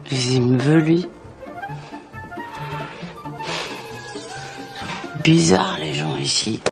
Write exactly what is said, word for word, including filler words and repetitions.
Il me veut, lui. Bizarre, les gens ici.